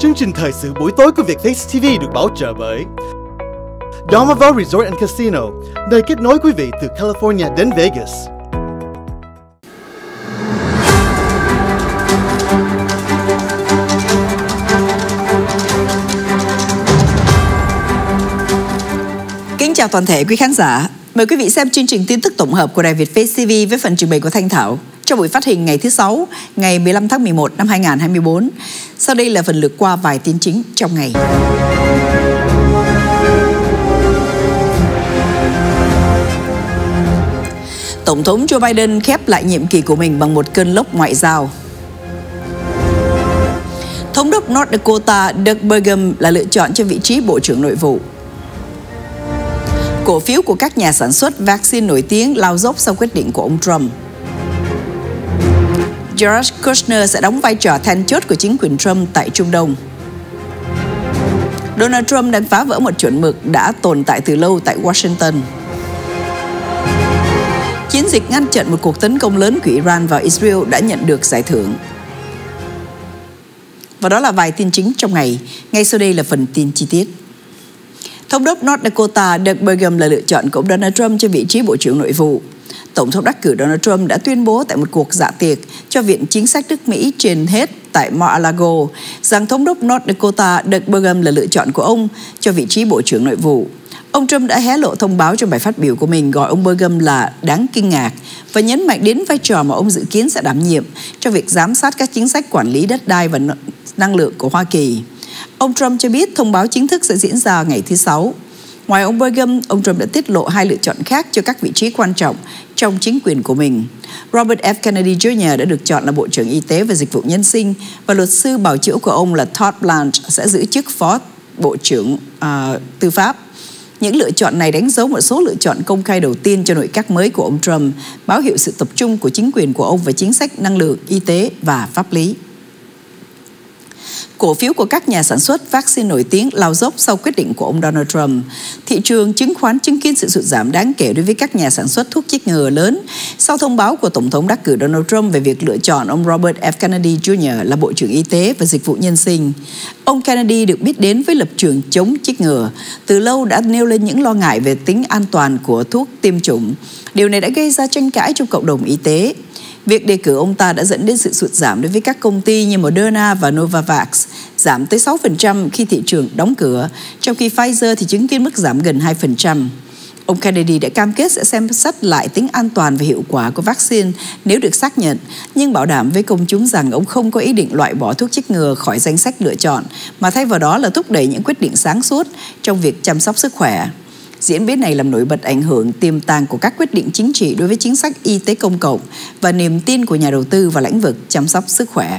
Chương trình thời sự buổi tối của Vietface TV được bảo trợ bởi Dormaville Resort and Casino, nơi kết nối quý vị từ California đến Vegas. Kính chào toàn thể quý khán giả. Mời quý vị xem chương trình tin tức tổng hợp của đài Vietface TV với phần trình bày của Thanh Thảo trong buổi phát hình ngày thứ Sáu, ngày 15 tháng 11 năm 2024. Sau đây là phần lược qua vài tin chính trong ngày. Tổng thống Joe Biden khép lại nhiệm kỳ của mình bằng một cơn lốc ngoại giao. Thống đốc North Dakota Doug Burgum là lựa chọn cho vị trí Bộ trưởng Nội vụ. Cổ phiếu của các nhà sản xuất vaccine nổi tiếng lao dốc sau quyết định của ông Trump. Jared Kushner sẽ đóng vai trò then chốt của chính quyền Trump tại Trung Đông. Donald Trump đang phá vỡ một chuẩn mực đã tồn tại từ lâu tại Washington. Chiến dịch ngăn chặn một cuộc tấn công lớn của Iran vào Israel đã nhận được giải thưởng. Và đó là vài tin chính trong ngày. Ngay sau đây là phần tin chi tiết. Thống đốc North Dakota Doug Burgum là lựa chọn của ông Donald Trump cho vị trí Bộ trưởng Nội vụ. Tổng thống đắc cử Donald Trump đã tuyên bố tại một cuộc dạ tiệc cho Viện Chính sách nước Mỹ trên hết tại Mar-a-Lago rằng thống đốc North Dakota Doug Burgum là lựa chọn của ông cho vị trí Bộ trưởng Nội vụ. Ông Trump đã hé lộ thông báo trong bài phát biểu của mình gọi ông Burgum là đáng kinh ngạc và nhấn mạnh đến vai trò mà ông dự kiến sẽ đảm nhiệm cho việc giám sát các chính sách quản lý đất đai và năng lượng của Hoa Kỳ. Ông Trump cho biết thông báo chính thức sẽ diễn ra ngày thứ Sáu. Ngoài ông Burgum, ông Trump đã tiết lộ hai lựa chọn khác cho các vị trí quan trọng trong chính quyền của mình. Robert F. Kennedy Jr. đã được chọn là Bộ trưởng Y tế và Dịch vụ Nhân sinh và luật sư bào chữa của ông là Todd Blanche sẽ giữ chức Phó Bộ trưởng Tư pháp. Những lựa chọn này đánh dấu một số lựa chọn công khai đầu tiên cho nội các mới của ông Trump, báo hiệu sự tập trung của chính quyền của ông về chính sách năng lượng, y tế và pháp lý. Cổ phiếu của các nhà sản xuất vaccine nổi tiếng lao dốc sau quyết định của ông Donald Trump. Thị trường chứng khoán chứng kiến sự sụt giảm đáng kể đối với các nhà sản xuất thuốc chích ngừa lớn sau thông báo của Tổng thống đắc cử Donald Trump về việc lựa chọn ông Robert F. Kennedy Jr. là Bộ trưởng Y tế và Dịch vụ Nhân sinh. Ông Kennedy được biết đến với lập trường chống chích ngừa, từ lâu đã nêu lên những lo ngại về tính an toàn của thuốc tiêm chủng. Điều này đã gây ra tranh cãi trong cộng đồng y tế. Việc đề cử ông ta đã dẫn đến sự sụt giảm đối với các công ty như Moderna và Novavax, giảm tới 6% khi thị trường đóng cửa, trong khi Pfizer thì chứng kiến mức giảm gần 2%. Ông Kennedy đã cam kết sẽ xem xét lại tính an toàn và hiệu quả của vaccine nếu được xác nhận, nhưng bảo đảm với công chúng rằng ông không có ý định loại bỏ thuốc chích ngừa khỏi danh sách lựa chọn, mà thay vào đó là thúc đẩy những quyết định sáng suốt trong việc chăm sóc sức khỏe. Diễn biến này làm nổi bật ảnh hưởng tiềm tàng của các quyết định chính trị đối với chính sách y tế công cộng và niềm tin của nhà đầu tư vào lĩnh vực chăm sóc sức khỏe.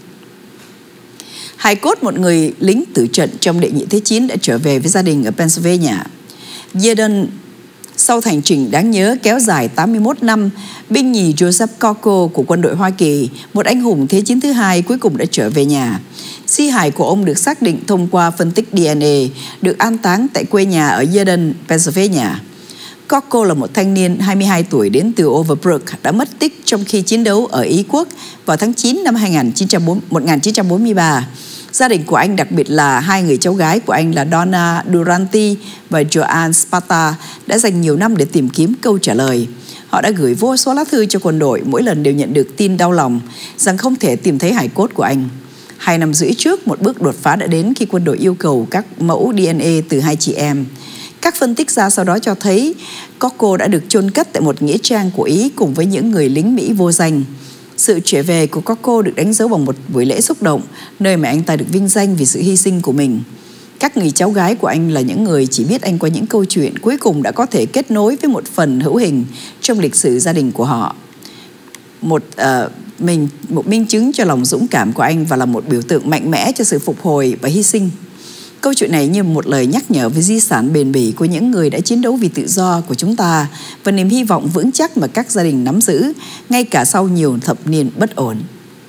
Hài cốt một người lính tử trận trong Đệ nhị Thế chiến đã trở về với gia đình ở Pennsylvania. Yeadon, sau hành trình đáng nhớ kéo dài 81 năm, binh nhì Joseph Corco của quân đội Hoa Kỳ, một anh hùng Thế chiến thứ hai cuối cùng đã trở về nhà. Di hài của ông được xác định thông qua phân tích DNA, được an táng tại quê nhà ở Yeadon, Pennsylvania. Corco là một thanh niên 22 tuổi đến từ Overbrook đã mất tích trong khi chiến đấu ở Ý Quốc vào tháng 9 năm 1943. Gia đình của anh, đặc biệt là hai người cháu gái của anh là Donna Duranty và Joanne Sparta, đã dành nhiều năm để tìm kiếm câu trả lời. Họ đã gửi vô số lá thư cho quân đội, mỗi lần đều nhận được tin đau lòng rằng không thể tìm thấy hài cốt của anh. 2 năm rưỡi trước, một bước đột phá đã đến khi quân đội yêu cầu các mẫu DNA từ hai chị em. Các phân tích ra sau đó cho thấy Corco đã được chôn cất tại một nghĩa trang của Ý cùng với những người lính Mỹ vô danh. Sự trở về của Corco được đánh dấu bằng một buổi lễ xúc động, nơi mà anh ta được vinh danh vì sự hy sinh của mình. Các người cháu gái của anh là những người chỉ biết anh qua những câu chuyện cuối cùng đã có thể kết nối với một phần hữu hình trong lịch sử gia đình của họ. Một minh chứng cho lòng dũng cảm của anh và là một biểu tượng mạnh mẽ cho sự phục hồi và hy sinh. Câu chuyện này như một lời nhắc nhở về di sản bền bỉ của những người đã chiến đấu vì tự do của chúng ta và niềm hy vọng vững chắc mà các gia đình nắm giữ, ngay cả sau nhiều thập niên bất ổn.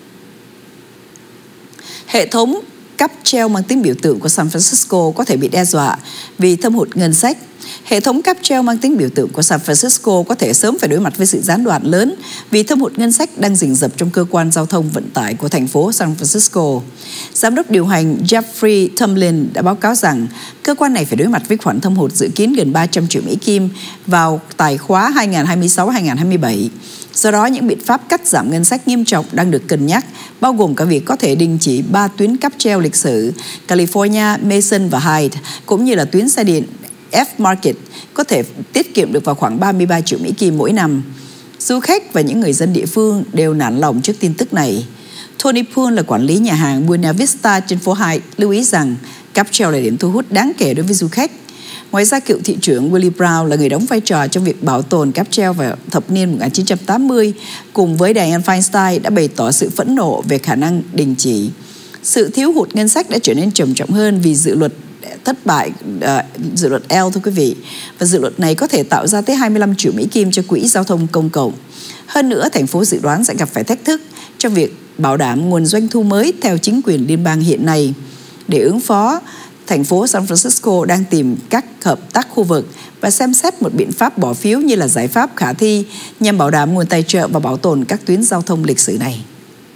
Hệ thống cáp treo mang tính biểu tượng của San Francisco có thể bị đe dọa vì thâm hụt ngân sách. Hệ thống cáp treo mang tính biểu tượng của San Francisco có thể sớm phải đối mặt với sự gián đoạn lớn vì thâm hụt ngân sách đang rình rập trong cơ quan giao thông vận tải của thành phố San Francisco. Giám đốc điều hành Jeffrey Tumlin đã báo cáo rằng cơ quan này phải đối mặt với khoản thâm hụt dự kiến gần 300 triệu Mỹ Kim vào tài khóa 2026-2027. Do đó, những biện pháp cắt giảm ngân sách nghiêm trọng đang được cân nhắc, bao gồm cả việc có thể đình chỉ 3 tuyến cáp treo lịch sử California, Mason và Hyde, cũng như là tuyến xe điện F Market có thể tiết kiệm được vào khoảng 33 triệu Mỹ Kim mỗi năm. Du khách và những người dân địa phương đều nản lòng trước tin tức này. Tony Poole là quản lý nhà hàng Buena Vista trên phố Hyde lưu ý rằng cáp treo là điểm thu hút đáng kể đối với du khách. Ngoài ra, cựu thị trưởng Willie Brown là người đóng vai trò trong việc bảo tồn cáp treo vào thập niên 1980, cùng với Dianne Feinstein đã bày tỏ sự phẫn nộ về khả năng đình chỉ. Sự thiếu hụt ngân sách đã trở nên trầm trọng hơn vì dự luật thất bại, dự luật L thưa quý vị. Và dự luật này có thể tạo ra tới 25 triệu Mỹ Kim cho quỹ giao thông công cộng. Hơn nữa, thành phố dự đoán sẽ gặp phải thách thức trong việc bảo đảm nguồn doanh thu mới theo chính quyền liên bang hiện nay. Để ứng phó, thành phố San Francisco đang tìm các hợp tác khu vực và xem xét một biện pháp bỏ phiếu như là giải pháp khả thi nhằm bảo đảm nguồn tài trợ và bảo tồn các tuyến giao thông lịch sử này.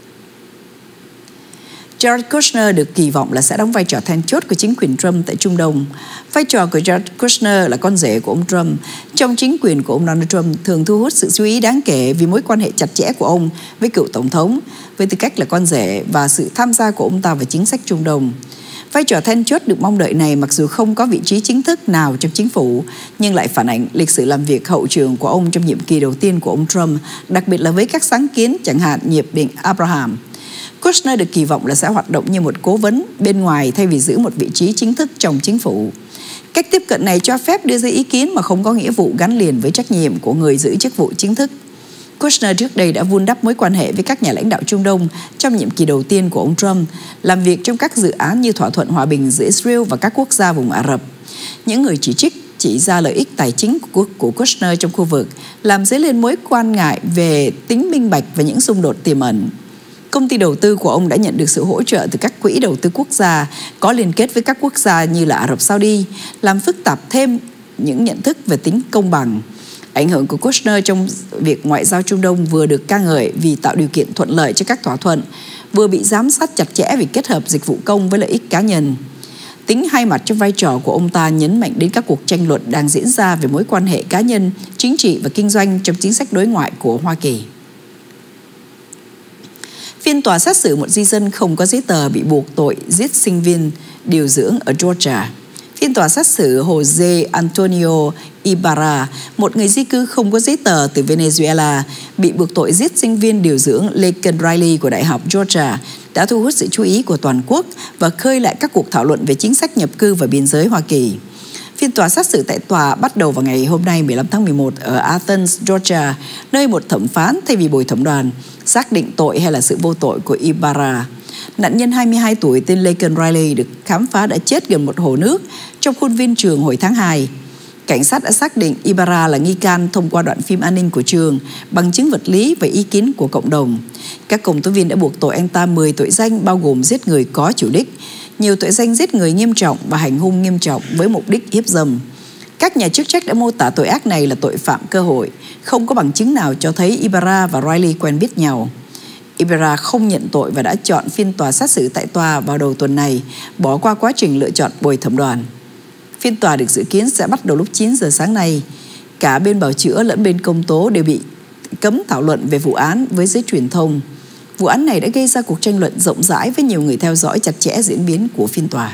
Jared Kushner được kỳ vọng là sẽ đóng vai trò then chốt của chính quyền Trump tại Trung Đông. Vai trò của Jared Kushner là con rể của ông Trump trong chính quyền của ông Donald Trump thường thu hút sự chú ý đáng kể vì mối quan hệ chặt chẽ của ông với cựu tổng thống, với tư cách là con rể và sự tham gia của ông ta vào chính sách Trung Đông. Vai trò then chốt được mong đợi này mặc dù không có vị trí chính thức nào trong chính phủ, nhưng lại phản ánh lịch sử làm việc hậu trường của ông trong nhiệm kỳ đầu tiên của ông Trump, đặc biệt là với các sáng kiến chẳng hạn Hiệp định Abraham. Kushner được kỳ vọng là sẽ hoạt động như một cố vấn bên ngoài thay vì giữ một vị trí chính thức trong chính phủ. Cách tiếp cận này cho phép đưa ra ý kiến mà không có nghĩa vụ gắn liền với trách nhiệm của người giữ chức vụ chính thức. Kushner trước đây đã vun đắp mối quan hệ với các nhà lãnh đạo Trung Đông trong nhiệm kỳ đầu tiên của ông Trump, làm việc trong các dự án như thỏa thuận hòa bình giữa Israel và các quốc gia vùng Ả Rập. Những người chỉ ra lợi ích tài chính của Kushner trong khu vực, làm dấy lên mối quan ngại về tính minh bạch và những xung đột tiềm ẩn. Công ty đầu tư của ông đã nhận được sự hỗ trợ từ các quỹ đầu tư quốc gia có liên kết với các quốc gia như là Ả Rập Saudi, làm phức tạp thêm những nhận thức về tính công bằng. Ảnh hưởng của Kushner trong việc ngoại giao Trung Đông vừa được ca ngợi vì tạo điều kiện thuận lợi cho các thỏa thuận, vừa bị giám sát chặt chẽ vì kết hợp dịch vụ công với lợi ích cá nhân. Tính hai mặt trong vai trò của ông ta nhấn mạnh đến các cuộc tranh luận đang diễn ra về mối quan hệ cá nhân, chính trị và kinh doanh trong chính sách đối ngoại của Hoa Kỳ. Phiên tòa xét xử một di dân không có giấy tờ bị buộc tội giết sinh viên điều dưỡng ở Georgia. Phiên tòa xét xử Jose Antonio Ibarra, một người di cư không có giấy tờ từ Venezuela, bị buộc tội giết sinh viên điều dưỡng Laken Riley của Đại học Georgia, đã thu hút sự chú ý của toàn quốc và khơi lại các cuộc thảo luận về chính sách nhập cư và biên giới Hoa Kỳ. Phiên tòa xét xử tại tòa bắt đầu vào ngày hôm nay 15 tháng 11 ở Athens, Georgia, nơi một thẩm phán thay vì bồi thẩm đoàn xác định tội hay là sự vô tội của Ibarra. Nạn nhân 22 tuổi tên Laken Riley được khám phá đã chết gần một hồ nước trong khuôn viên trường hồi tháng 2. Cảnh sát đã xác định Ibarra là nghi can thông qua đoạn phim an ninh của trường, bằng chứng vật lý và ý kiến của cộng đồng. Các công tố viên đã buộc tội anh ta 10 tội danh bao gồm giết người có chủ đích, nhiều tội danh giết người nghiêm trọng và hành hung nghiêm trọng với mục đích hiếp dâm. Các nhà chức trách đã mô tả tội ác này là tội phạm cơ hội, không có bằng chứng nào cho thấy Ibarra và Riley quen biết nhau. Ibarra không nhận tội và đã chọn phiên tòa xét xử tại tòa vào đầu tuần này, bỏ qua quá trình lựa chọn bồi thẩm đoàn. Phiên tòa được dự kiến sẽ bắt đầu lúc 9 giờ sáng nay. Cả bên bào chữa lẫn bên công tố đều bị cấm thảo luận về vụ án với giới truyền thông. Vụ án này đã gây ra cuộc tranh luận rộng rãi với nhiều người theo dõi chặt chẽ diễn biến của phiên tòa.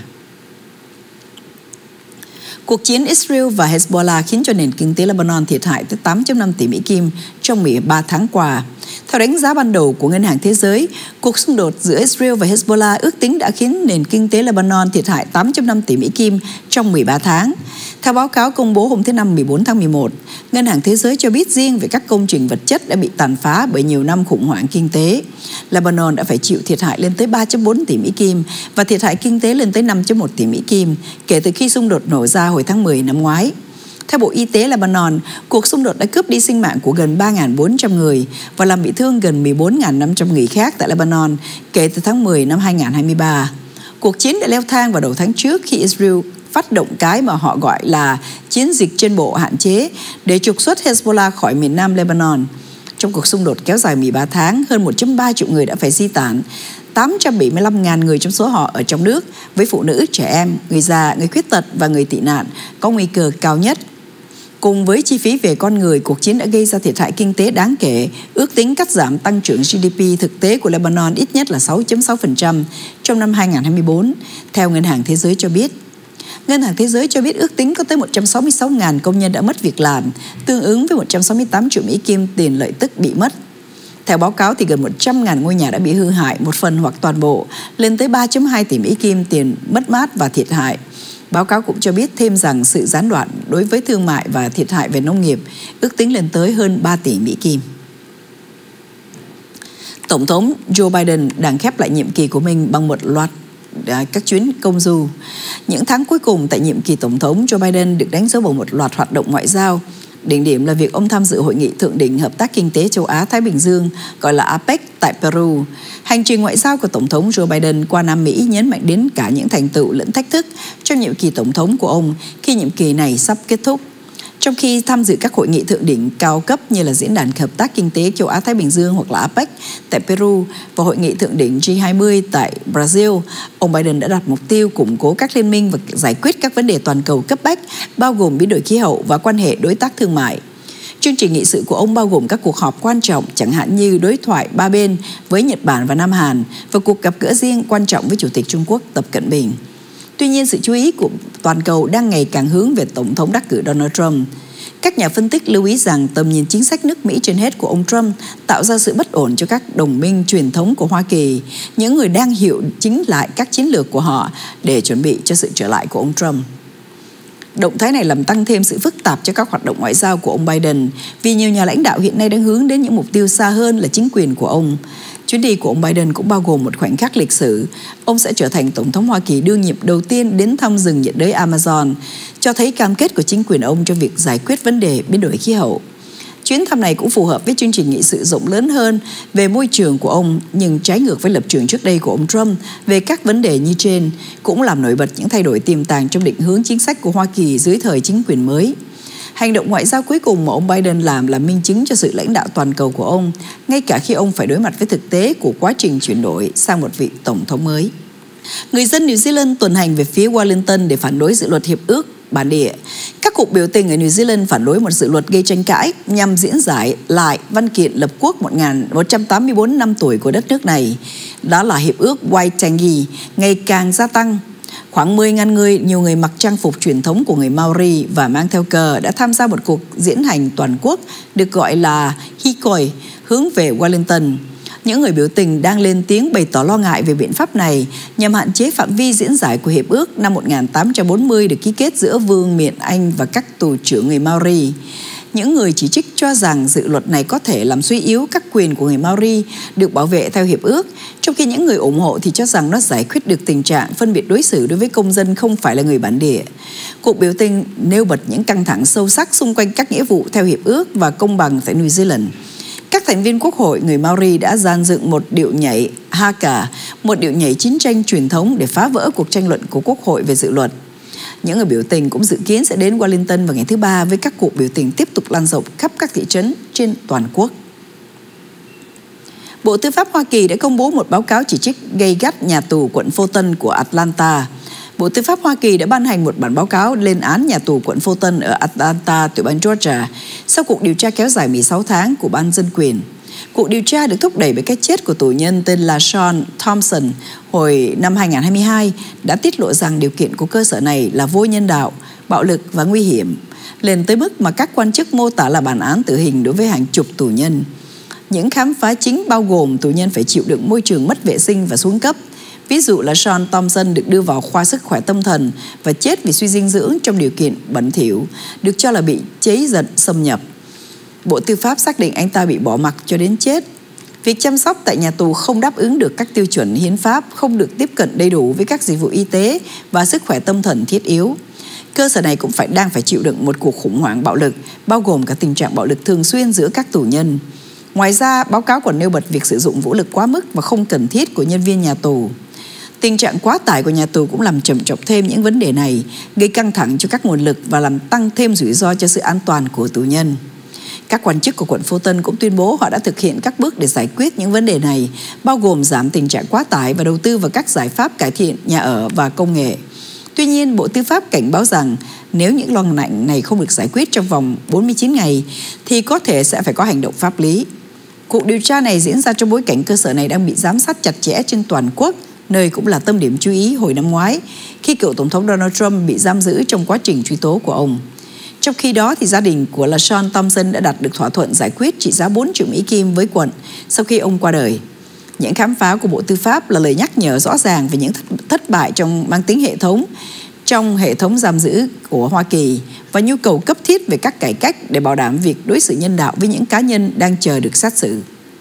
Cuộc chiến Israel và Hezbollah khiến cho nền kinh tế Lebanon thiệt hại tới 8.5 tỷ Mỹ Kim trong 13 tháng qua. Theo đánh giá ban đầu của Ngân hàng Thế giới, cuộc xung đột giữa Israel và Hezbollah ước tính đã khiến nền kinh tế Lebanon thiệt hại 8.5 tỷ Mỹ Kim trong 13 tháng. Theo báo cáo công bố hôm thứ Năm 14 tháng 11, Ngân hàng Thế giới cho biết riêng về các công trình vật chất đã bị tàn phá bởi nhiều năm khủng hoảng kinh tế. Lebanon đã phải chịu thiệt hại lên tới 3.4 tỷ Mỹ Kim và thiệt hại kinh tế lên tới 5.1 tỷ Mỹ Kim kể từ khi xung đột nổ ra hồi tháng 10 năm ngoái. Theo Bộ Y tế Lebanon, cuộc xung đột đã cướp đi sinh mạng của gần 3.400 người và làm bị thương gần 14.500 người khác tại Lebanon kể từ tháng 10 năm 2023. Cuộc chiến đã leo thang vào đầu tháng trước khi Israel phát động cái mà họ gọi là chiến dịch trên bộ hạn chế để trục xuất Hezbollah khỏi miền nam Lebanon. Trong cuộc xung đột kéo dài 13 tháng, hơn 1.3 triệu người đã phải di tản. 875.000 người trong số họ ở trong nước, với phụ nữ, trẻ em, người già, người khuyết tật và người tị nạn có nguy cơ cao nhất. Cùng với chi phí về con người, cuộc chiến đã gây ra thiệt hại kinh tế đáng kể, ước tính cắt giảm tăng trưởng GDP thực tế của Lebanon ít nhất là 6.6% trong năm 2024, theo Ngân hàng Thế giới cho biết. Ngân hàng Thế giới cho biết ước tính có tới 166.000 công nhân đã mất việc làm, tương ứng với 168 triệu Mỹ Kim tiền lợi tức bị mất. Theo báo cáo thì gần 100.000 ngôi nhà đã bị hư hại một phần hoặc toàn bộ, lên tới 3.2 tỷ Mỹ Kim tiền mất mát và thiệt hại. Báo cáo cũng cho biết thêm rằng sự gián đoạn đối với thương mại và thiệt hại về nông nghiệp ước tính lên tới hơn 3 tỷ Mỹ Kim. Tổng thống Joe Biden đang khép lại nhiệm kỳ của mình bằng một loạt các chuyến công du. Những tháng cuối cùng tại nhiệm kỳ Tổng thống, Joe Biden được đánh dấu bằng một loạt hoạt động ngoại giao. Đỉnh điểm là việc ông tham dự Hội nghị Thượng đỉnh Hợp tác Kinh tế Châu Á-Thái Bình Dương, gọi là APEC tại Peru. Hành trình ngoại giao của Tổng thống Joe Biden qua Nam Mỹ nhấn mạnh đến cả những thành tựu lẫn thách thức trong nhiệm kỳ Tổng thống của ông khi nhiệm kỳ này sắp kết thúc. Trong khi tham dự các hội nghị thượng đỉnh cao cấp như là Diễn đàn Hợp tác Kinh tế Châu Á-Thái Bình Dương hoặc là APEC tại Peru và Hội nghị thượng đỉnh G20 tại Brazil, ông Biden đã đặt mục tiêu củng cố các liên minh và giải quyết các vấn đề toàn cầu cấp bách, bao gồm biến đổi khí hậu và quan hệ đối tác thương mại. Chương trình nghị sự của ông bao gồm các cuộc họp quan trọng, chẳng hạn như đối thoại ba bên với Nhật Bản và Nam Hàn và cuộc gặp gỡ riêng quan trọng với Chủ tịch Trung Quốc Tập Cận Bình. Tuy nhiên, sự chú ý của toàn cầu đang ngày càng hướng về Tổng thống đắc cử Donald Trump. Các nhà phân tích lưu ý rằng tầm nhìn chính sách nước Mỹ trên hết của ông Trump tạo ra sự bất ổn cho các đồng minh truyền thống của Hoa Kỳ, những người đang hiệu chỉnh lại các chiến lược của họ để chuẩn bị cho sự trở lại của ông Trump. Động thái này làm tăng thêm sự phức tạp cho các hoạt động ngoại giao của ông Biden, vì nhiều nhà lãnh đạo hiện nay đang hướng đến những mục tiêu xa hơn là chính quyền của ông. Chuyến đi của ông Biden cũng bao gồm một khoảnh khắc lịch sử. Ông sẽ trở thành Tổng thống Hoa Kỳ đương nhiệm đầu tiên đến thăm rừng nhiệt đới Amazon, cho thấy cam kết của chính quyền ông trong việc giải quyết vấn đề biến đổi khí hậu. Chuyến thăm này cũng phù hợp với chương trình nghị sự rộng lớn hơn về môi trường của ông, nhưng trái ngược với lập trường trước đây của ông Trump về các vấn đề như trên, cũng làm nổi bật những thay đổi tiềm tàng trong định hướng chính sách của Hoa Kỳ dưới thời chính quyền mới. Hành động ngoại giao cuối cùng mà ông Biden làm là minh chứng cho sự lãnh đạo toàn cầu của ông, ngay cả khi ông phải đối mặt với thực tế của quá trình chuyển đổi sang một vị tổng thống mới. Người dân New Zealand tuần hành về phía Wellington để phản đối dự luật hiệp ước bản địa. Các cuộc biểu tình ở New Zealand phản đối một dự luật gây tranh cãi nhằm diễn giải lại văn kiện lập quốc 184 năm tuổi của đất nước này. Đó là hiệp ước Waitangi ngày càng gia tăng. Khoảng 10.000 người, nhiều người mặc trang phục truyền thống của người Maori và mang theo cờ đã tham gia một cuộc diễn hành toàn quốc được gọi là Hikoi hướng về Wellington. Những người biểu tình đang lên tiếng bày tỏ lo ngại về biện pháp này nhằm hạn chế phạm vi diễn giải của hiệp ước năm 1840 được ký kết giữa Vương miện Anh và các tù trưởng người Maori. Những người chỉ trích cho rằng dự luật này có thể làm suy yếu các quyền của người Maori được bảo vệ theo hiệp ước, trong khi những người ủng hộ thì cho rằng nó giải quyết được tình trạng phân biệt đối xử đối với công dân không phải là người bản địa. Cuộc biểu tình nêu bật những căng thẳng sâu sắc xung quanh các nghĩa vụ theo hiệp ước và công bằng tại New Zealand. Các thành viên quốc hội người Maori đã dàn dựng một điệu nhảy haka, một điệu nhảy chiến tranh truyền thống để phá vỡ cuộc tranh luận của quốc hội về dự luật. Những người biểu tình cũng dự kiến sẽ đến Wellington vào ngày thứ Ba với các cuộc biểu tình tiếp tục lan rộng khắp các thị trấn trên toàn quốc. Bộ Tư pháp Hoa Kỳ đã công bố một báo cáo chỉ trích gay gắt nhà tù quận Fulton của Atlanta. Bộ Tư pháp Hoa Kỳ đã ban hành một bản báo cáo lên án nhà tù quận Fulton ở Atlanta, tiểu bang Georgia, sau cuộc điều tra kéo dài 16 tháng của Ban Dân quyền. Cuộc điều tra được thúc đẩy bởi cái chết của tù nhân tên là Sean Thompson hồi năm 2022 đã tiết lộ rằng điều kiện của cơ sở này là vô nhân đạo, bạo lực và nguy hiểm, lên tới mức mà các quan chức mô tả là bản án tử hình đối với hàng chục tù nhân. Những khám phá chính bao gồm tù nhân phải chịu đựng môi trường mất vệ sinh và xuống cấp. Ví dụ là Sean Thompson được đưa vào khoa sức khỏe tâm thần và chết vì suy dinh dưỡng trong điều kiện bẩn thỉu, được cho là bị cháy giận xâm nhập. Bộ Tư pháp xác định anh ta bị bỏ mặc cho đến chết. Việc chăm sóc tại nhà tù không đáp ứng được các tiêu chuẩn hiến pháp, không được tiếp cận đầy đủ với các dịch vụ y tế và sức khỏe tâm thần thiết yếu. Cơ sở này cũng đang phải chịu đựng một cuộc khủng hoảng bạo lực, bao gồm cả tình trạng bạo lực thường xuyên giữa các tù nhân. Ngoài ra, báo cáo còn nêu bật việc sử dụng vũ lực quá mức và không cần thiết của nhân viên nhà tù. Tình trạng quá tải của nhà tù cũng làm trầm trọng thêm những vấn đề này, gây căng thẳng cho các nguồn lực và làm tăng thêm rủi ro cho sự an toàn của tù nhân. Các quan chức của quận Fulton cũng tuyên bố họ đã thực hiện các bước để giải quyết những vấn đề này, bao gồm giảm tình trạng quá tải và đầu tư vào các giải pháp cải thiện nhà ở và công nghệ. Tuy nhiên, Bộ Tư pháp cảnh báo rằng nếu những lo ngại này không được giải quyết trong vòng 49 ngày, thì có thể sẽ phải có hành động pháp lý. Cuộc điều tra này diễn ra trong bối cảnh cơ sở này đang bị giám sát chặt chẽ trên toàn quốc, nơi cũng là tâm điểm chú ý hồi năm ngoái, khi cựu Tổng thống Donald Trump bị giam giữ trong quá trình truy tố của ông. Trong khi đó, thì gia đình của LaShawn Thompson đã đạt được thỏa thuận giải quyết trị giá 4 triệu Mỹ Kim với quận sau khi ông qua đời. Những khám phá của Bộ Tư pháp là lời nhắc nhở rõ ràng về những thất bại mang tính hệ thống trong hệ thống giam giữ của Hoa Kỳ và nhu cầu cấp thiết về các cải cách để bảo đảm việc đối xử nhân đạo với những cá nhân đang chờ được xét xử.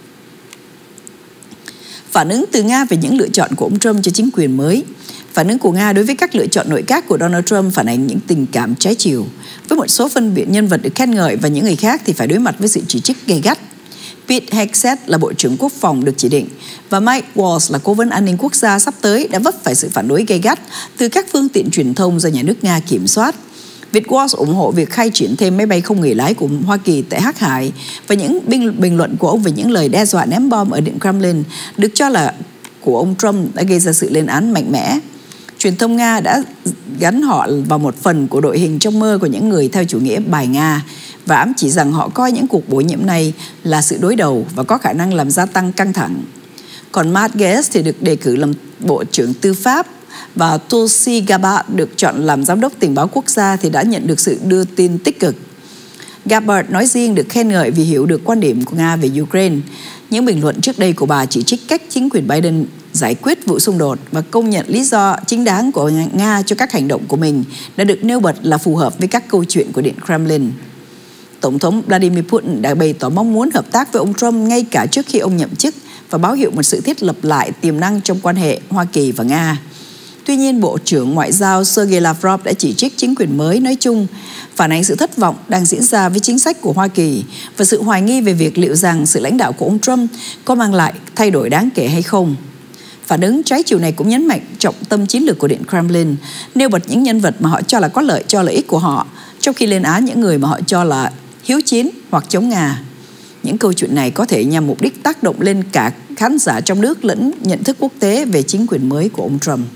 Phản ứng từ Nga về những lựa chọn của ông Trump cho chính quyền mới. Phản ứng của Nga đối với các lựa chọn nội các của Donald Trump phản ánh những tình cảm trái chiều, với một số phân biệt nhân vật được khen ngợi và những người khác thì phải đối mặt với sự chỉ trích gay gắt. Pete Hegseth là Bộ trưởng Quốc phòng được chỉ định và Mike Waltz là Cố vấn An ninh Quốc gia sắp tới đã vấp phải sự phản đối gay gắt từ các phương tiện truyền thông do nhà nước Nga kiểm soát. Việc Waltz ủng hộ việc khai triển thêm máy bay không người lái của Hoa Kỳ tại Hắc Hải và những bình luận của ông về những lời đe dọa ném bom ở Điện Kremlin được cho là của ông Trump đã gây ra sự lên án mạnh mẽ. Truyền thông Nga đã gắn họ vào một phần của đội hình trong mơ của những người theo chủ nghĩa bài Nga và ám chỉ rằng họ coi những cuộc bổ nhiệm này là sự đối đầu và có khả năng làm gia tăng căng thẳng. Còn Matt Gaetz thì được đề cử làm Bộ trưởng Tư pháp và Tulsi Gabbard được chọn làm Giám đốc Tình báo Quốc gia thì đã nhận được sự đưa tin tích cực. Gabbard nói riêng được khen ngợi vì hiểu được quan điểm của Nga về Ukraine. Những bình luận trước đây của bà chỉ trích cách chính quyền Biden giải quyết vụ xung đột và công nhận lý do chính đáng của Nga cho các hành động của mình đã được nêu bật là phù hợp với các câu chuyện của Điện Kremlin. Tổng thống Vladimir Putin đã bày tỏ mong muốn hợp tác với ông Trump ngay cả trước khi ông nhậm chức và báo hiệu một sự thiết lập lại tiềm năng trong quan hệ Hoa Kỳ và Nga. Tuy nhiên, Bộ trưởng Ngoại giao Sergei Lavrov đã chỉ trích chính quyền mới nói chung, phản ánh sự thất vọng đang diễn ra với chính sách của Hoa Kỳ và sự hoài nghi về việc liệu rằng sự lãnh đạo của ông Trump có mang lại thay đổi đáng kể hay không. Phản ứng trái chiều này cũng nhấn mạnh trọng tâm chiến lược của Điện Kremlin, nêu bật những nhân vật mà họ cho là có lợi cho lợi ích của họ, trong khi lên án những người mà họ cho là hiếu chiến hoặc chống Nga. Những câu chuyện này có thể nhằm mục đích tác động lên cả khán giả trong nước lẫn nhận thức quốc tế về chính quyền mới của ông Trump.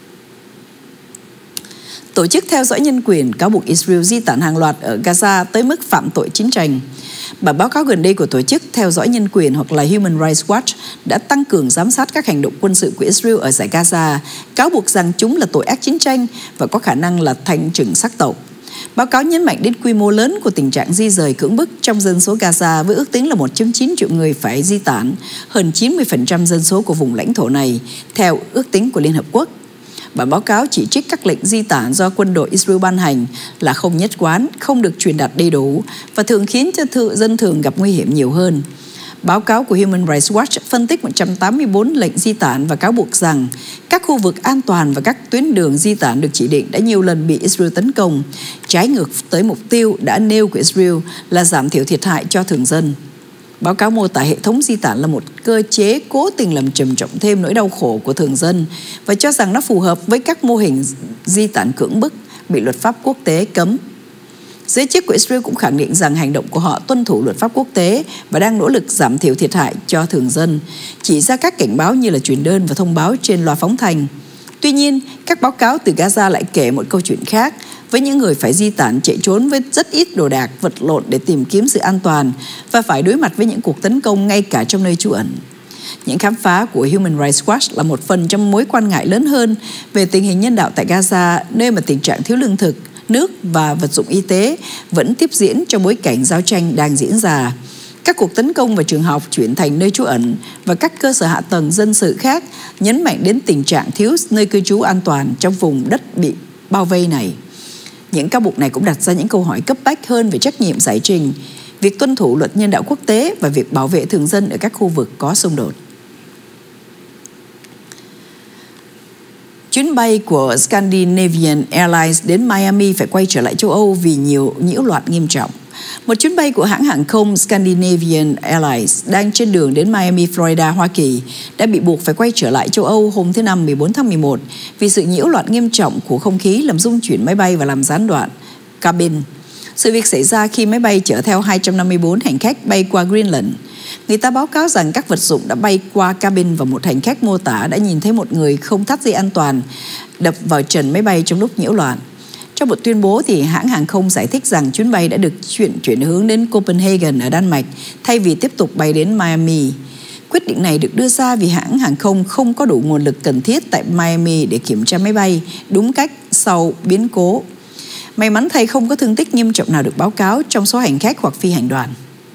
Tổ chức theo dõi nhân quyền cáo buộc Israel di tản hàng loạt ở Gaza tới mức phạm tội chiến tranh. Bản báo cáo gần đây của tổ chức theo dõi nhân quyền hoặc là Human Rights Watch đã tăng cường giám sát các hành động quân sự của Israel ở giải Gaza, cáo buộc rằng chúng là tội ác chiến tranh và có khả năng là thanh trừng sắc tộc. Báo cáo nhấn mạnh đến quy mô lớn của tình trạng di rời cưỡng bức trong dân số Gaza với ước tính là 1.9 triệu người phải di tản, hơn 90% dân số của vùng lãnh thổ này, theo ước tính của Liên Hợp Quốc. Bản báo cáo chỉ trích các lệnh di tản do quân đội Israel ban hành là không nhất quán, không được truyền đạt đầy đủ và thường khiến cho dân thường gặp nguy hiểm nhiều hơn. Báo cáo của Human Rights Watch phân tích 184 lệnh di tản và cáo buộc rằng các khu vực an toàn và các tuyến đường di tản được chỉ định đã nhiều lần bị Israel tấn công, trái ngược tới mục tiêu đã nêu của Israel là giảm thiểu thiệt hại cho thường dân. Báo cáo mô tả hệ thống di tản là một cơ chế cố tình làm trầm trọng thêm nỗi đau khổ của thường dân và cho rằng nó phù hợp với các mô hình di tản cưỡng bức bị luật pháp quốc tế cấm. Giới chức của Israel cũng khẳng định rằng hành động của họ tuân thủ luật pháp quốc tế và đang nỗ lực giảm thiểu thiệt hại cho thường dân, chỉ ra các cảnh báo như là truyền đơn và thông báo trên loa phóng thanh. Tuy nhiên, các báo cáo từ Gaza lại kể một câu chuyện khác, với những người phải di tản chạy trốn với rất ít đồ đạc, vật lộn để tìm kiếm sự an toàn và phải đối mặt với những cuộc tấn công ngay cả trong nơi trú ẩn. Những khám phá của Human Rights Watch là một phần trong mối quan ngại lớn hơn về tình hình nhân đạo tại Gaza, nơi mà tình trạng thiếu lương thực, nước và vật dụng y tế vẫn tiếp diễn trong bối cảnh giao tranh đang diễn ra. Các cuộc tấn công vào trường học chuyển thành nơi trú ẩn và các cơ sở hạ tầng dân sự khác nhấn mạnh đến tình trạng thiếu nơi cư trú an toàn trong vùng đất bị bao vây này. Những cáo buộc này cũng đặt ra những câu hỏi cấp bách hơn về trách nhiệm giải trình, việc tuân thủ luật nhân đạo quốc tế và việc bảo vệ thường dân ở các khu vực có xung đột. Chuyến bay của Scandinavian Airlines đến Miami phải quay trở lại châu Âu vì nhiều nhiễu loạn nghiêm trọng. Một chuyến bay của hãng hàng không Scandinavian Airlines đang trên đường đến Miami, Florida, Hoa Kỳ đã bị buộc phải quay trở lại châu Âu hôm thứ Năm 14 tháng 11 vì sự nhiễu loạn nghiêm trọng của không khí làm rung chuyển máy bay và làm gián đoạn cabin. Sự việc xảy ra khi máy bay chở theo 254 hành khách bay qua Greenland. Người ta báo cáo rằng các vật dụng đã bay qua cabin và một hành khách mô tả đã nhìn thấy một người không thắt dây an toàn đập vào trần máy bay trong lúc nhiễu loạn. Trong một tuyên bố thì hãng hàng không giải thích rằng chuyến bay đã được chuyển hướng đến Copenhagen ở Đan Mạch thay vì tiếp tục bay đến Miami. Quyết định này được đưa ra vì hãng hàng không không có đủ nguồn lực cần thiết tại Miami để kiểm tra máy bay đúng cách sau biến cố. May mắn thay không có thương tích nghiêm trọng nào được báo cáo trong số hành khách hoặc phi hành đoàn.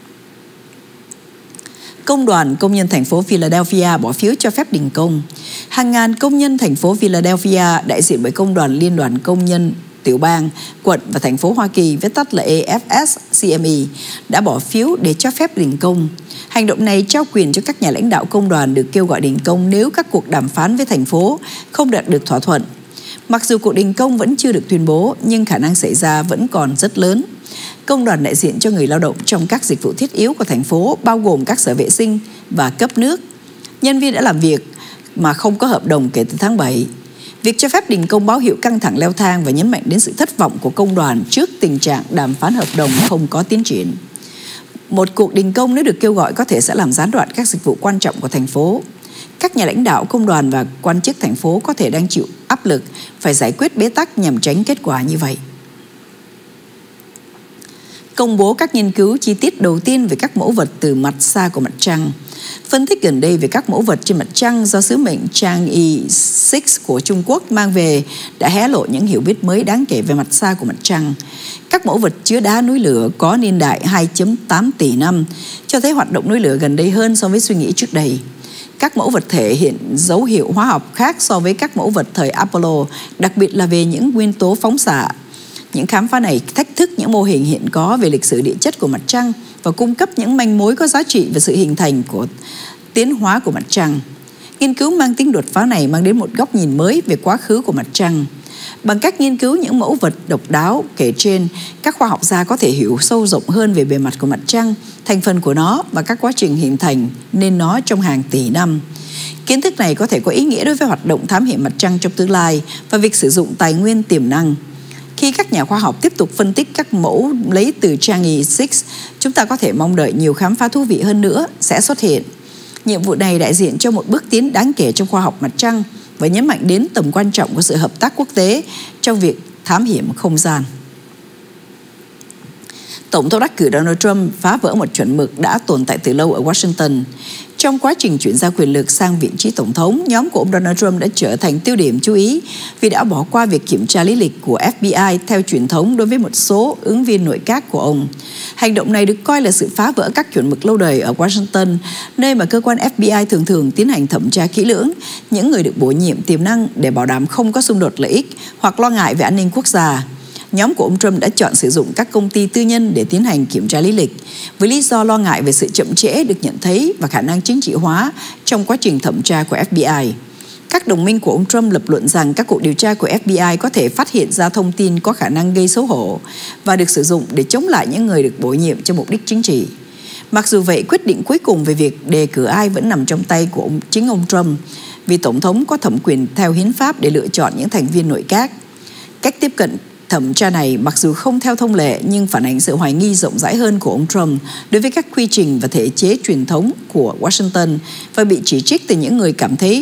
Công đoàn công nhân thành phố Philadelphia bỏ phiếu cho phép đình công. Hàng ngàn công nhân thành phố Philadelphia đại diện bởi Công đoàn Liên đoàn Công nhân tiểu bang, quận và thành phố Hoa Kỳ, viết tắt là AFSCME, đã bỏ phiếu để cho phép đình công. Hành động này trao quyền cho các nhà lãnh đạo công đoàn được kêu gọi đình công nếu các cuộc đàm phán với thành phố không đạt được thỏa thuận. Mặc dù cuộc đình công vẫn chưa được tuyên bố, nhưng khả năng xảy ra vẫn còn rất lớn. Công đoàn đại diện cho người lao động trong các dịch vụ thiết yếu của thành phố, bao gồm các sở vệ sinh và cấp nước. Nhân viên đã làm việc mà không có hợp đồng kể từ tháng 7. Việc cho phép đình công báo hiệu căng thẳng leo thang và nhấn mạnh đến sự thất vọng của công đoàn trước tình trạng đàm phán hợp đồng không có tiến triển. Một cuộc đình công nếu được kêu gọi có thể sẽ làm gián đoạn các dịch vụ quan trọng của thành phố. Các nhà lãnh đạo công đoàn và quan chức thành phố có thể đang chịu áp lực phải giải quyết bế tắc nhằm tránh kết quả như vậy. Công bố các nghiên cứu chi tiết đầu tiên về các mẫu vật từ mặt xa của mặt trăng. Phân tích gần đây về các mẫu vật trên mặt trăng do sứ mệnh Chang'e-6 của Trung Quốc mang về đã hé lộ những hiểu biết mới đáng kể về mặt xa của mặt trăng. Các mẫu vật chứa đá núi lửa có niên đại 2.8 tỷ năm cho thấy hoạt động núi lửa gần đây hơn so với suy nghĩ trước đây. Các mẫu vật thể hiện dấu hiệu hóa học khác so với các mẫu vật thời Apollo, đặc biệt là về những nguyên tố phóng xạ. Những khám phá này thách thức những mô hình hiện có về lịch sử địa chất của mặt trăng và cung cấp những manh mối có giá trị về sự hình thành của tiến hóa của mặt trăng. Nghiên cứu mang tính đột phá này mang đến một góc nhìn mới về quá khứ của mặt trăng. Bằng cách nghiên cứu những mẫu vật độc đáo kể trên, các khoa học gia có thể hiểu sâu rộng hơn về bề mặt của mặt trăng, thành phần của nó và các quá trình hình thành nên nó trong hàng tỷ năm. Kiến thức này có thể có ý nghĩa đối với hoạt động thám hiểm mặt trăng trong tương lai và việc sử dụng tài nguyên tiềm năng. Khi các nhà khoa học tiếp tục phân tích các mẫu lấy từ Chang'e-6, chúng ta có thể mong đợi nhiều khám phá thú vị hơn nữa sẽ xuất hiện. Nhiệm vụ này đại diện cho một bước tiến đáng kể trong khoa học mặt trăng và nhấn mạnh đến tầm quan trọng của sự hợp tác quốc tế trong việc thám hiểm không gian. Tổng thống đắc cử Donald Trump phá vỡ một chuẩn mực đã tồn tại từ lâu ở Washington. Trong quá trình chuyển giao quyền lực sang vị trí tổng thống, nhóm của ông Donald Trump đã trở thành tiêu điểm chú ý vì đã bỏ qua việc kiểm tra lý lịch của FBI theo truyền thống đối với một số ứng viên nội các của ông. Hành động này được coi là sự phá vỡ các chuẩn mực lâu đời ở Washington, nơi mà cơ quan FBI thường tiến hành thẩm tra kỹ lưỡng những người được bổ nhiệm tiềm năng để bảo đảm không có xung đột lợi ích hoặc lo ngại về an ninh quốc gia. Nhóm của ông Trump đã chọn sử dụng các công ty tư nhân để tiến hành kiểm tra lý lịch, với lý do lo ngại về sự chậm trễ được nhận thấy và khả năng chính trị hóa trong quá trình thẩm tra của FBI. Các đồng minh của ông Trump lập luận rằng các cuộc điều tra của FBI có thể phát hiện ra thông tin có khả năng gây xấu hổ và được sử dụng để chống lại những người được bổ nhiệm cho mục đích chính trị. Mặc dù vậy, quyết định cuối cùng về việc đề cử ai vẫn nằm trong tay của chính ông Trump, vì Tổng thống có thẩm quyền theo hiến pháp để lựa chọn những thành viên nội các. Cách tiếp cận thẩm tra này mặc dù không theo thông lệ nhưng phản ánh sự hoài nghi rộng rãi hơn của ông Trump đối với các quy trình và thể chế truyền thống của Washington và bị chỉ trích từ những người cảm thấy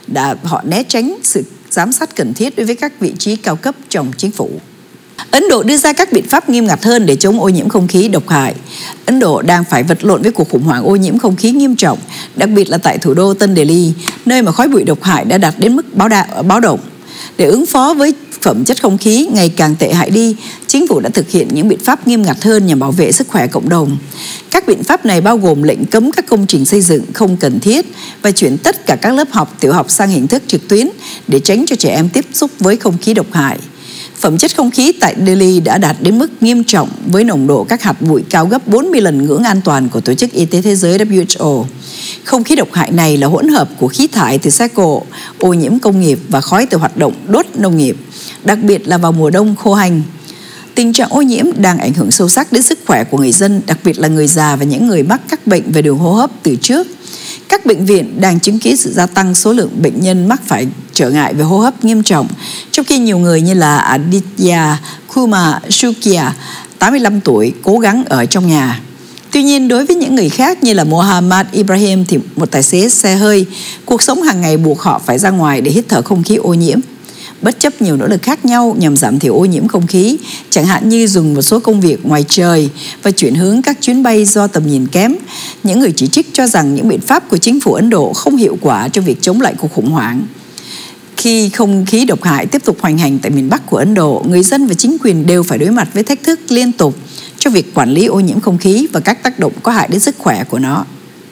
họ né tránh sự giám sát cần thiết đối với các vị trí cao cấp trong chính phủ. Ấn Độ đưa ra các biện pháp nghiêm ngặt hơn để chống ô nhiễm không khí độc hại. Ấn Độ đang phải vật lộn với cuộc khủng hoảng ô nhiễm không khí nghiêm trọng, đặc biệt là tại thủ đô Tân Delhi, nơi mà khói bụi độc hại đã đạt đến mức báo động. Để ứng phó với phẩm chất không khí ngày càng tệ hại đi, chính phủ đã thực hiện những biện pháp nghiêm ngặt hơn nhằm bảo vệ sức khỏe cộng đồng. Các biện pháp này bao gồm lệnh cấm các công trình xây dựng không cần thiết và chuyển tất cả các lớp học tiểu học sang hình thức trực tuyến để tránh cho trẻ em tiếp xúc với không khí độc hại. Phẩm chất không khí tại Delhi đã đạt đến mức nghiêm trọng với nồng độ các hạt bụi cao gấp 40 lần ngưỡng an toàn của Tổ chức Y tế Thế giới WHO. Không khí độc hại này là hỗn hợp của khí thải từ xe cộ, ô nhiễm công nghiệp và khói từ hoạt động đốt nông nghiệp, đặc biệt là vào mùa đông khô hanh. Tình trạng ô nhiễm đang ảnh hưởng sâu sắc đến sức khỏe của người dân, đặc biệt là người già và những người mắc các bệnh về đường hô hấp từ trước. Các bệnh viện đang chứng kiến sự gia tăng số lượng bệnh nhân mắc phải trở ngại về hô hấp nghiêm trọng, trong khi nhiều người như là Aditya Kumar Shukia, 85 tuổi, cố gắng ở trong nhà. Tuy nhiên, đối với những người khác như là Mohammad Ibrahim, thì một tài xế xe hơi, cuộc sống hàng ngày buộc họ phải ra ngoài để hít thở không khí ô nhiễm. Bất chấp nhiều nỗ lực khác nhau nhằm giảm thiểu ô nhiễm không khí, chẳng hạn như dùng một số công việc ngoài trời và chuyển hướng các chuyến bay do tầm nhìn kém, những người chỉ trích cho rằng những biện pháp của chính phủ Ấn Độ không hiệu quả trong việc chống lại cuộc khủng hoảng. Khi không khí độc hại tiếp tục hoành hành tại miền Bắc của Ấn Độ, người dân và chính quyền đều phải đối mặt với thách thức liên tục cho việc quản lý ô nhiễm không khí và các tác động có hại đến sức khỏe của nó.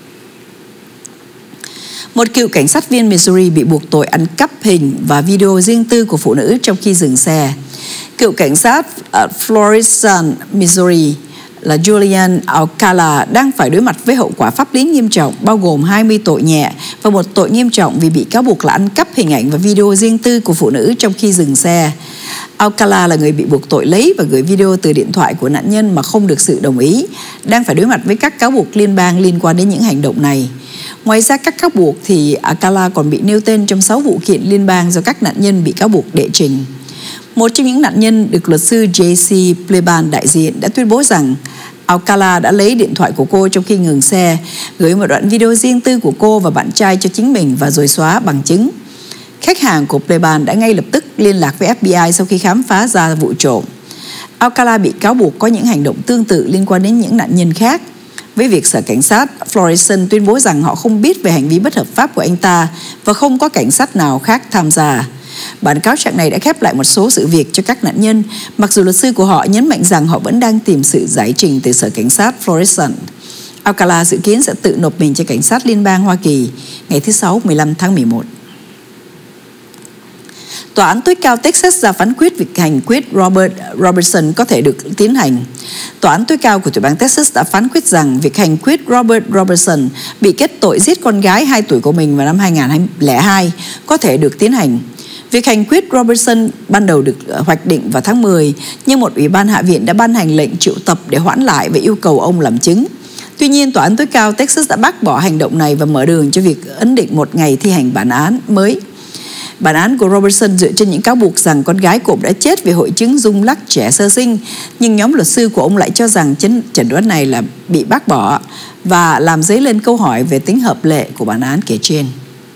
Một cựu cảnh sát viên Missouri bị buộc tội ăn cắp hình và video riêng tư của phụ nữ trong khi dừng xe. Cựu cảnh sát ở Florissant, Missouri là Julian Alcala đang phải đối mặt với hậu quả pháp lý nghiêm trọng, bao gồm 20 tội nhẹ và một tội nghiêm trọng vì bị cáo buộc là ăn cắp hình ảnh và video riêng tư của phụ nữ trong khi dừng xe. Alcala là người bị buộc tội lấy và gửi video từ điện thoại của nạn nhân mà không được sự đồng ý, đang phải đối mặt với các cáo buộc liên bang liên quan đến những hành động này. Ngoài ra các cáo buộc thì Alcala còn bị nêu tên trong 6 vụ kiện liên bang do các nạn nhân bị cáo buộc đệ trình. Một trong những nạn nhân được luật sư J.C. Pleban đại diện đã tuyên bố rằng Alcala đã lấy điện thoại của cô trong khi ngừng xe, gửi một đoạn video riêng tư của cô và bạn trai cho chính mình và rồi xóa bằng chứng. Khách hàng của Pleban đã ngay lập tức liên lạc với FBI sau khi khám phá ra vụ trộm. Alcala bị cáo buộc có những hành động tương tự liên quan đến những nạn nhân khác. Với việc sở cảnh sát Florissant tuyên bố rằng họ không biết về hành vi bất hợp pháp của anh ta và không có cảnh sát nào khác tham gia. Bản cáo trạng này đã khép lại một số sự việc cho các nạn nhân, mặc dù luật sư của họ nhấn mạnh rằng họ vẫn đang tìm sự giải trình từ sở cảnh sát Florissant. Alcala dự kiến sẽ tự nộp mình cho cảnh sát liên bang Hoa Kỳ ngày thứ Sáu 15 tháng 11. Tòa án tối cao Texas ra phán quyết việc hành quyết Robert Robertson có thể được tiến hành. Tòa án tối cao của tiểu bang Texas đã phán quyết rằng việc hành quyết Robert Robertson bị kết tội giết con gái 2 tuổi của mình vào năm 2002 có thể được tiến hành. Việc hành quyết Robertson ban đầu được hoạch định vào tháng 10, nhưng một ủy ban hạ viện đã ban hành lệnh triệu tập để hoãn lại và yêu cầu ông làm chứng. Tuy nhiên, Tòa án tối cao Texas đã bác bỏ hành động này và mở đường cho việc ấn định một ngày thi hành bản án mới. Bản án của Robertson dựa trên những cáo buộc rằng con gái của ông đã chết vì hội chứng rung lắc trẻ sơ sinh, nhưng nhóm luật sư của ông lại cho rằng chẩn đoán này là bị bác bỏ và làm dấy lên câu hỏi về tính hợp lệ của bản án kể trên.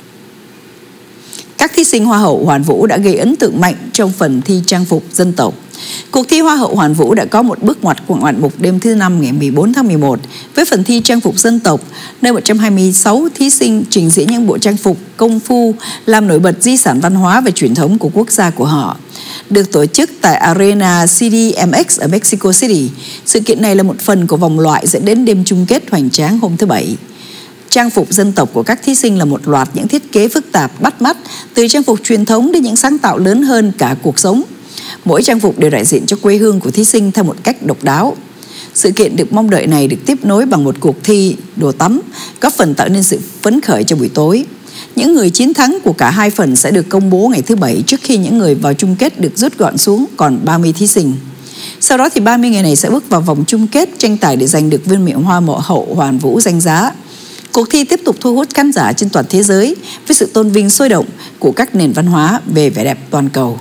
Các thí sinh Hoa hậu Hoàn vũ đã gây ấn tượng mạnh trong phần thi trang phục dân tộc. Cuộc thi Hoa hậu Hoàn vũ đã có một bước ngoặt của ngoạn mục đêm thứ 5 ngày 14 tháng 11 với phần thi trang phục dân tộc, nơi 126 thí sinh trình diễn những bộ trang phục công phu làm nổi bật di sản văn hóa và truyền thống của quốc gia của họ. Được tổ chức tại Arena CDMX ở Mexico City, sự kiện này là một phần của vòng loại dẫn đến đêm chung kết hoành tráng hôm thứ Bảy. Trang phục dân tộc của các thí sinh là một loạt những thiết kế phức tạp bắt mắt, từ trang phục truyền thống đến những sáng tạo lớn hơn cả cuộc sống. Mỗi trang phục đều đại diện cho quê hương của thí sinh theo một cách độc đáo. Sự kiện được mong đợi này được tiếp nối bằng một cuộc thi đồ tắm, góp phần tạo nên sự phấn khởi cho buổi tối. Những người chiến thắng của cả hai phần sẽ được công bố ngày thứ Bảy trước khi những người vào chung kết được rút gọn xuống còn 30 thí sinh. Sau đó thì 30 người này sẽ bước vào vòng chung kết tranh tài để giành được vương miện Hoa hậu Hoàn vũ danh giá. Cuộc thi tiếp tục thu hút khán giả trên toàn thế giới với sự tôn vinh sôi động của các nền văn hóa về vẻ đẹp toàn cầu.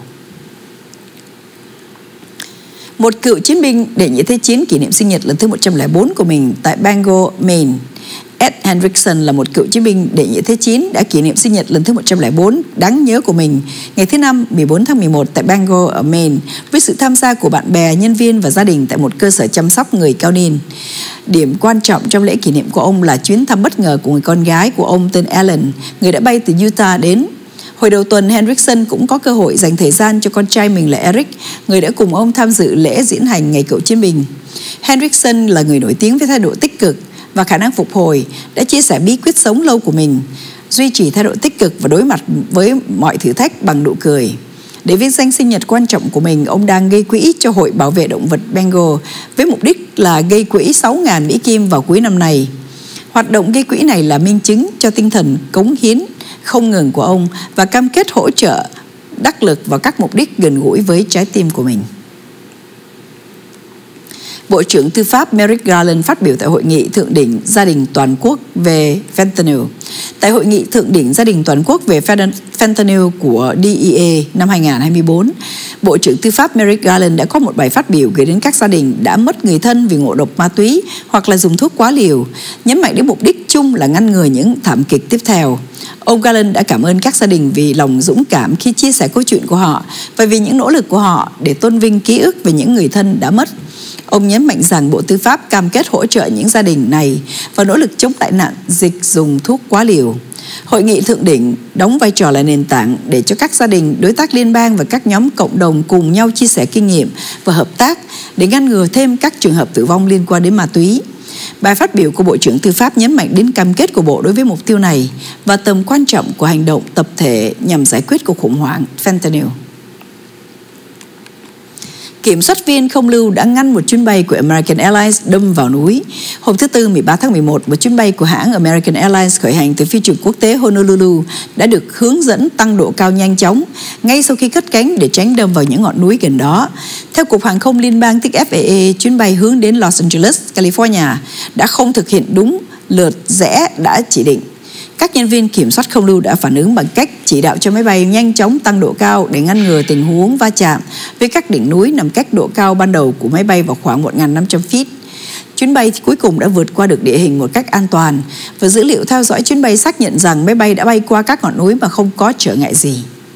Một cựu chiến binh đệ nhị thế chiến kỷ niệm sinh nhật lần thứ 104 của mình tại Bangor, Maine. Ed Hendrickson là một cựu chiến binh đệ nhị thế chiến đã kỷ niệm sinh nhật lần thứ 104 đáng nhớ của mình ngày thứ Năm 14 tháng 11 tại Bangor ở Maine với sự tham gia của bạn bè, nhân viên và gia đình tại một cơ sở chăm sóc người cao niên. Điểm quan trọng trong lễ kỷ niệm của ông là chuyến thăm bất ngờ của người con gái của ông tên Ellen, người đã bay từ Utah đến. Hồi đầu tuần, Hendrickson cũng có cơ hội dành thời gian cho con trai mình là Eric, người đã cùng ông tham dự lễ diễn hành ngày cựu chiến binh. Hendrickson là người nổi tiếng với thái độ tích cực và khả năng phục hồi, đã chia sẻ bí quyết sống lâu của mình, duy trì thái độ tích cực và đối mặt với mọi thử thách bằng nụ cười. Để vinh danh sinh nhật quan trọng của mình, ông đang gây quỹ cho Hội Bảo vệ Động vật Bangor với mục đích là gây quỹ 6.000 Mỹ Kim vào cuối năm này. Hoạt động gây quỹ này là minh chứng cho tinh thần cống hiến không ngừng của ông và cam kết hỗ trợ đắc lực vào các mục đích gần gũi với trái tim của mình. Bộ trưởng Tư pháp Merrick Garland phát biểu tại Hội nghị Thượng đỉnh Gia đình Toàn quốc về Fentanyl. Tại Hội nghị Thượng đỉnh Gia đình Toàn quốc về Fentanyl của DEA năm 2024, Bộ trưởng Tư pháp Merrick Garland đã có một bài phát biểu gửi đến các gia đình đã mất người thân vì ngộ độc ma túy hoặc là dùng thuốc quá liều, nhấn mạnh đến mục đích chung là ngăn ngừa những thảm kịch tiếp theo. Ông Garland đã cảm ơn các gia đình vì lòng dũng cảm khi chia sẻ câu chuyện của họ và vì những nỗ lực của họ để tôn vinh ký ức về những người thân đã mất. Ông nhấn mạnh rằng Bộ Tư pháp cam kết hỗ trợ những gia đình này và nỗ lực chống lại nạn dịch dùng thuốc quá liều. Hội nghị thượng đỉnh đóng vai trò là nền tảng để cho các gia đình, đối tác liên bang và các nhóm cộng đồng cùng nhau chia sẻ kinh nghiệm và hợp tác để ngăn ngừa thêm các trường hợp tử vong liên quan đến ma túy. Bài phát biểu của Bộ trưởng Tư pháp nhấn mạnh đến cam kết của Bộ đối với mục tiêu này và tầm quan trọng của hành động tập thể nhằm giải quyết cuộc khủng hoảng Fentanyl. Kiểm soát viên không lưu đã ngăn một chuyến bay của American Airlines đâm vào núi. Hôm thứ Tư 13 tháng 11, một chuyến bay của hãng American Airlines khởi hành từ phi trường quốc tế Honolulu đã được hướng dẫn tăng độ cao nhanh chóng ngay sau khi cất cánh để tránh đâm vào những ngọn núi gần đó. Theo Cục Hàng không Liên bang tức FAA, chuyến bay hướng đến Los Angeles, California đã không thực hiện đúng lượt rẽ đã chỉ định. Các nhân viên kiểm soát không lưu đã phản ứng bằng cách chỉ đạo cho máy bay nhanh chóng tăng độ cao để ngăn ngừa tình huống va chạm với các đỉnh núi nằm cách độ cao ban đầu của máy bay vào khoảng 1.500 feet. Chuyến bay cuối cùng đã vượt qua được địa hình một cách an toàn và dữ liệu theo dõi chuyến bay xác nhận rằng máy bay đã bay qua các ngọn núi mà không có trở ngại gì.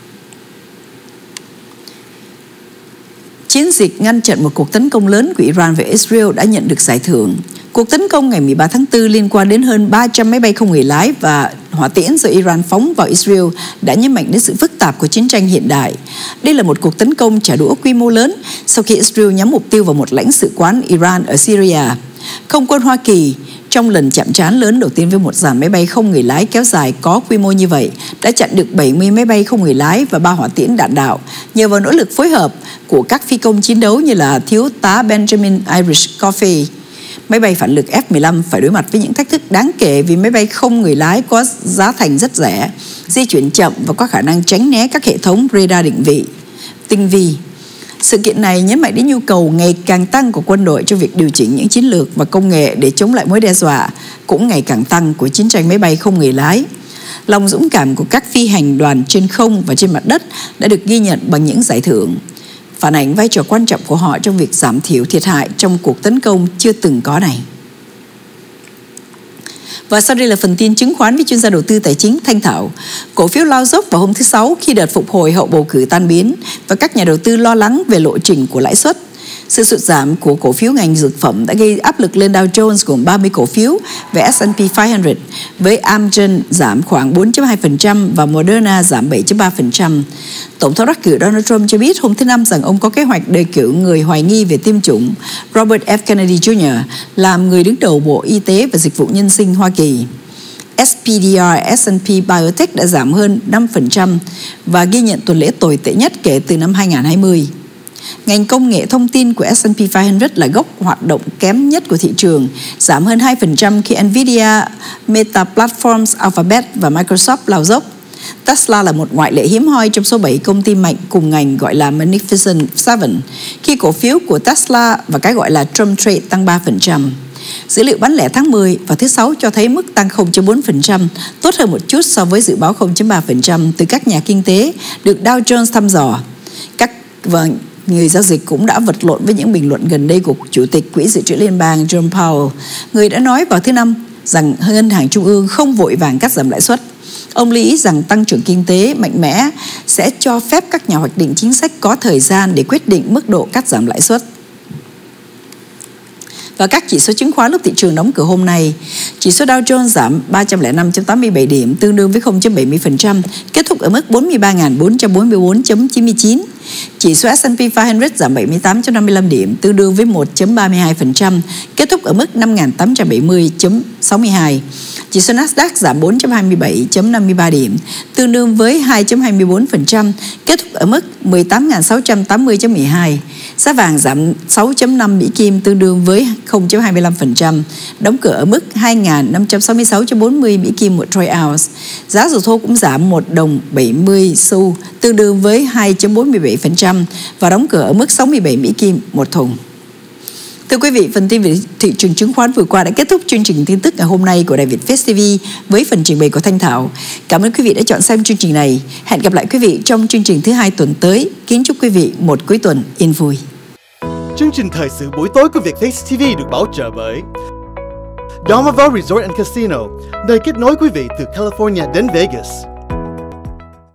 Chiến dịch ngăn chặn một cuộc tấn công lớn của Iran về Israel đã nhận được giải thưởng. Cuộc tấn công ngày 13 tháng 4 liên quan đến hơn 300 máy bay không người lái và hỏa tiễn do Iran phóng vào Israel đã nhấn mạnh đến sự phức tạp của chiến tranh hiện đại. Đây là một cuộc tấn công trả đũa quy mô lớn sau khi Israel nhắm mục tiêu vào một lãnh sự quán Iran ở Syria. Không quân Hoa Kỳ, trong lần chạm trán lớn đầu tiên với một dàn máy bay không người lái kéo dài có quy mô như vậy, đã chặn được 70 máy bay không người lái và 3 hỏa tiễn đạn đạo nhờ vào nỗ lực phối hợp của các phi công chiến đấu như là thiếu tá Benjamin Irish Coffey. Máy bay phản lực F-15 phải đối mặt với những thách thức đáng kể vì máy bay không người lái có giá thành rất rẻ, di chuyển chậm và có khả năng tránh né các hệ thống radar định vị tinh vi. Sự kiện này nhấn mạnh đến nhu cầu ngày càng tăng của quân đội cho việc điều chỉnh những chiến lược và công nghệ để chống lại mối đe dọa cũng ngày càng tăng của chiến tranh máy bay không người lái. Lòng dũng cảm của các phi hành đoàn trên không và trên mặt đất đã được ghi nhận bằng những giải thưởng, phản ánh vai trò quan trọng của họ trong việc giảm thiểu thiệt hại trong cuộc tấn công chưa từng có này. Và sau đây là phần tin chứng khoán với chuyên gia đầu tư tài chính Thanh Thảo. Cổ phiếu lao dốc vào hôm thứ Sáu khi đợt phục hồi hậu bầu cử tan biến và các nhà đầu tư lo lắng về lộ trình của lãi suất. Sự sụt giảm của cổ phiếu ngành dược phẩm đã gây áp lực lên Dow Jones gồm 30 cổ phiếu về S&P 500, với Amgen giảm khoảng 4.2% và Moderna giảm 7.3%. Tổng thống đắc cử Donald Trump cho biết hôm thứ Năm rằng ông có kế hoạch đề cử người hoài nghi về tiêm chủng Robert F. Kennedy Jr. làm người đứng đầu Bộ Y tế và Dịch vụ Nhân sinh Hoa Kỳ. SPDR S&P Biotech đã giảm hơn 5% và ghi nhận tuần lễ tồi tệ nhất kể từ năm 2020. Ngành công nghệ thông tin của S&P 500 là gốc hoạt động kém nhất của thị trường, giảm hơn 2% khi Nvidia, Meta Platforms, Alphabet và Microsoft lao dốc. Tesla là một ngoại lệ hiếm hoi trong số 7 công ty mạnh cùng ngành gọi là Magnificent Seven, khi cổ phiếu của Tesla và cái gọi là Trump Trade tăng 3%. Dữ liệu bán lẻ tháng 10 và thứ Sáu cho thấy mức tăng 0.4%, tốt hơn một chút so với dự báo 0.3% từ các nhà kinh tế được Dow Jones thăm dò. Người giao dịch cũng đã vật lộn với những bình luận gần đây của Chủ tịch Quỹ Dự trữ Liên bang Jerome Powell, người đã nói vào thứ Năm rằng Ngân hàng Trung ương không vội vàng cắt giảm lãi suất. Ông lưu ý rằng tăng trưởng kinh tế mạnh mẽ sẽ cho phép các nhà hoạch định chính sách có thời gian để quyết định mức độ cắt giảm lãi suất. Và các chỉ số chứng khoán lúc thị trường đóng cửa hôm nay, chỉ số Dow Jones giảm 305.87 điểm, tương đương với 0.70%, kết thúc ở mức 43.444.99. Chỉ số S&P 500 giảm 78.55 điểm, tương đương với 1.32%, kết thúc ở mức 5.870.62. Chỉ số Nasdaq giảm 4.27.53 điểm, tương đương với 2.24%, kết thúc ở mức 18.680.12. Giá vàng giảm 6.5 Mỹ Kim, tương đương với 0.25%, đóng cửa ở mức 2.566.40 Mỹ Kim một troy ounce. Giá dầu thô cũng giảm 1 đồng 70 xu, tương đương với 2.47% và đóng cửa ở mức 67 Mỹ Kim một thùng. Thưa quý vị, phần tin về thị trường chứng khoán vừa qua đã kết thúc chương trình tin tức ngày hôm nay của Đài Việt Fest TV với phần trình bày của Thanh Thảo. Cảm ơn quý vị đã chọn xem chương trình này. Hẹn gặp lại quý vị trong chương trình thứ 2 tuần tới. Kính chúc quý vị một cuối tuần yên vui. Chương trình thời sự buổi tối của Vietface TV được bảo trợ bởi Dormaville Resort and Casino, nơi kết nối quý vị từ California đến Vegas.